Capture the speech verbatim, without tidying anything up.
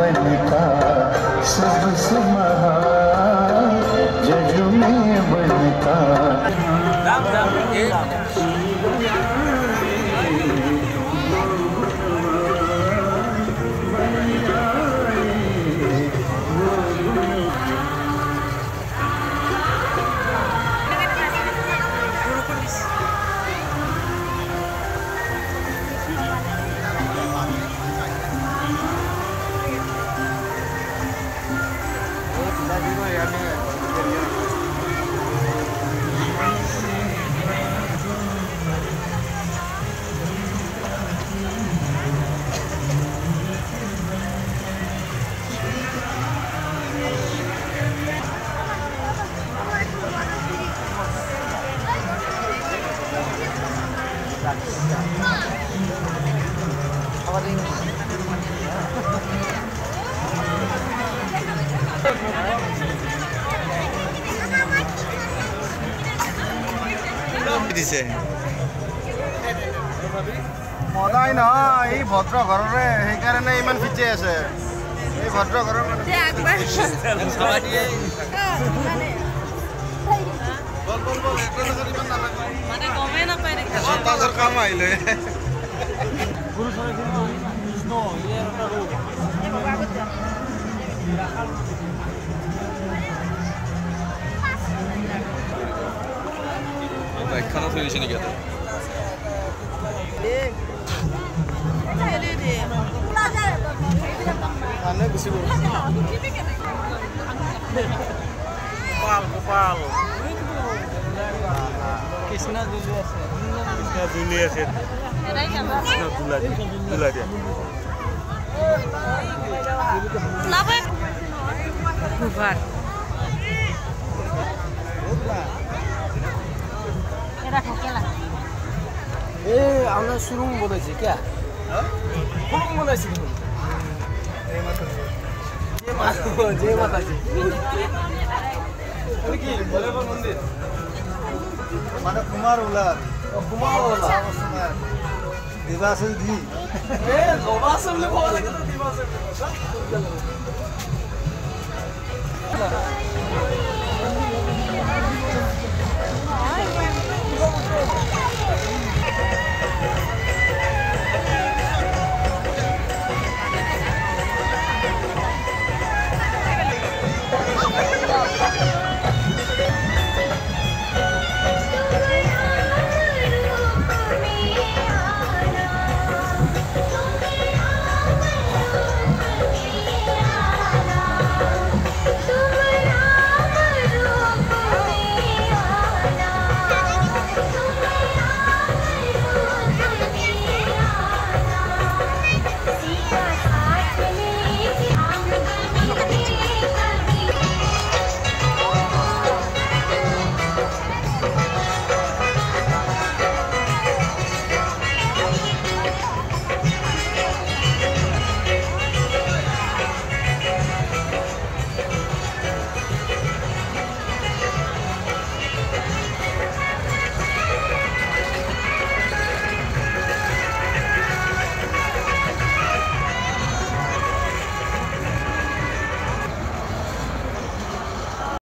बनता सबसे महान जग में बनता राम राम ये দিছে মদাই নহয় এই ভদ্ৰ ঘৰৰে সেইকাৰণে ইমান ফিচে আছে এই ভদ্ৰ ঘৰৰ মানে একবাৰ বল বল বল একবাৰ ইমান নালাগে মানে কমে না পায় ৰে তাজৰ কাম আহিলে গুৰু সৰখিনি কৃষ্ণ ইয়াৰ এটা ৰূপ এই বাবা আগত যা খানা চলিছে নেকি এটা গোপাল গোপাল কৃষ্ণ জুলি আছে কৃষ্ণ জুলি আছে কৃষ্ণ জুলা দিয়া জুলা দিয়া লাভে ভাত এরা ঠকেলা ए আমরা সুরুং বলেছি क्या সুরুং বলেছি এই মাত্র জয় মাতা জয় মাতাজি এটা কি বলেবর মন্দির মানে কুমার উলার ও কুমার ওলা কুমার দিবাসল দি এ লোবাসল লে বলে তো দিবাসল Ay,